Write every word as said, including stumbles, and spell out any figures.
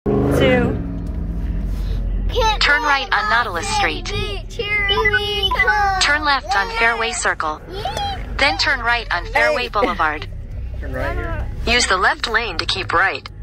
two. Turn right on Nautilus Street. Turn left on Fairway Circle. Then turn right on Fairway Boulevard. Turn right here. Use the left lane to keep right.